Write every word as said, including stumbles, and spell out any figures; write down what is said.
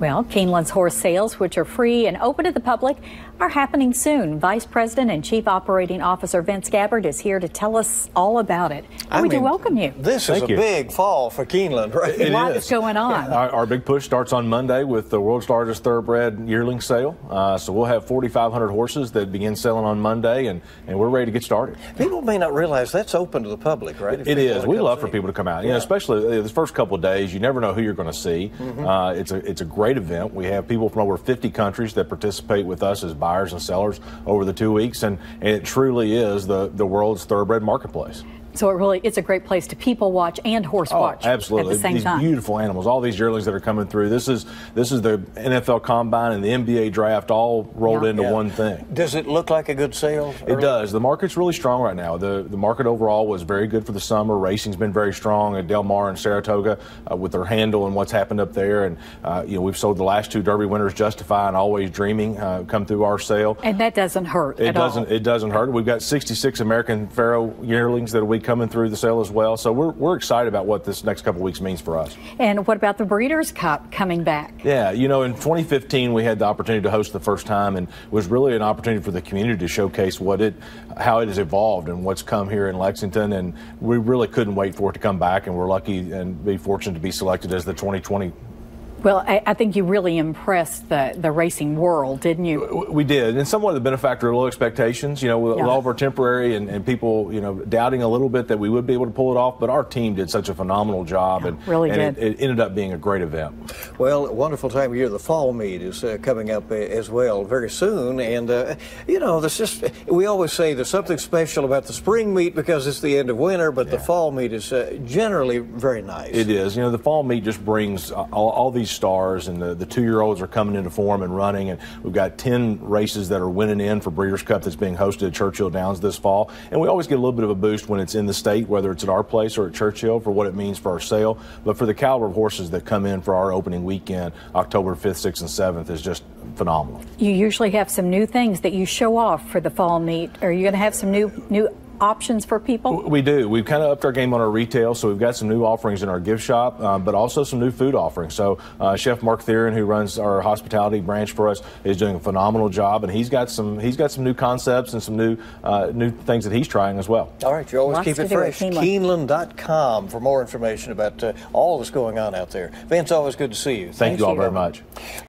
Well, Keeneland's horse sales, which are free and open to the public, are happening soon. Vice President and Chief Operating Officer Vince Gabbert is here to tell us all about it. And I we mean, do welcome you. This Thank is a you. big fall for Keeneland, right? A lot is going on. Our, our big push starts on Monday with the world's largest thoroughbred yearling sale. Uh, so we'll have forty-five hundred horses that begin selling on Monday, and, and we're ready to get started. People may not realize that's open to the public, right? It, it is. We love for people to come out. You know, especially the first couple of days. You never know who you're going to see. Mm-hmm. uh, it's a it's a great event. We have people from over fifty countries that participate with us as buyers and sellers over the two weeks, and, and it truly is the the world's thoroughbred marketplace. So it really, it's a great place to people watch and horse watch. Oh, absolutely. At the same These time. beautiful animals, all these yearlings that are coming through. This is this is the N F L Combine and the N B A Draft all rolled Yeah. into Yeah. one thing. Does it look like a good sale? It does. The market's really strong right now. The the market overall was very good for the summer. Racing's been very strong at Del Mar and Saratoga uh, with their handle and what's happened up there. And uh, you know, we've sold the last two Derby winners, Justify and Always Dreaming, uh, come through our sale. And that doesn't hurt It at doesn't. all. It doesn't hurt. We've got sixty-six American Pharaoh yearlings that will be coming through the sale as well. So we're we're excited about what this next couple of weeks means for us. And what about the Breeders' Cup coming back? Yeah, you know, in twenty fifteen we had the opportunity to host the first time, and it was really an opportunity for the community to showcase what it, how it has evolved and what's come here in Lexington. And we really couldn't wait for it to come back, and we're lucky and be fortunate to be selected as the twenty twenty. Well, I, I think you really impressed the, the racing world, didn't you? We did, and somewhat the benefactor of low expectations, you know, with, Yeah. with all of our temporary and, and people, you know, doubting a little bit that we would be able to pull it off, but our team did such a phenomenal job, Yeah, and, really and did. it, it ended up being a great event. Well, a wonderful time of year. The fall meet is uh, coming up uh, as well very soon. And, uh, you know, there's just, we always say there's something special about the spring meet because it's the end of winter, but the fall meet is uh, generally very nice. It is. You know, the fall meet just brings all, all these stars, and the, the two-year-olds are coming into form and running, and we've got ten races that are winning in for Breeders' Cup that's being hosted at Churchill Downs this fall. And we always get a little bit of a boost when it's in the state, whether it's at our place or at Churchill, for what it means for our sale. But for the caliber of horses that come in for our opening weekend, October fifth, sixth, and seventh, is just phenomenal. You usually have some new things that you show off for the fall meet. Are you going to have some new new options for people? We do. We've kind of upped our game on our retail, so we've got some new offerings in our gift shop, um, but also some new food offerings. So uh, Chef Mark Theron, who runs our hospitality branch for us, is doing a phenomenal job, and he's got some he's got some new concepts and some new uh, new things that he's trying as well. All right, you always Lots keep to it do at fresh. Keeneland. Keeneland dot com for more information about uh, all that's going on out there. Vince, always good to see you. Thank you all you. very much.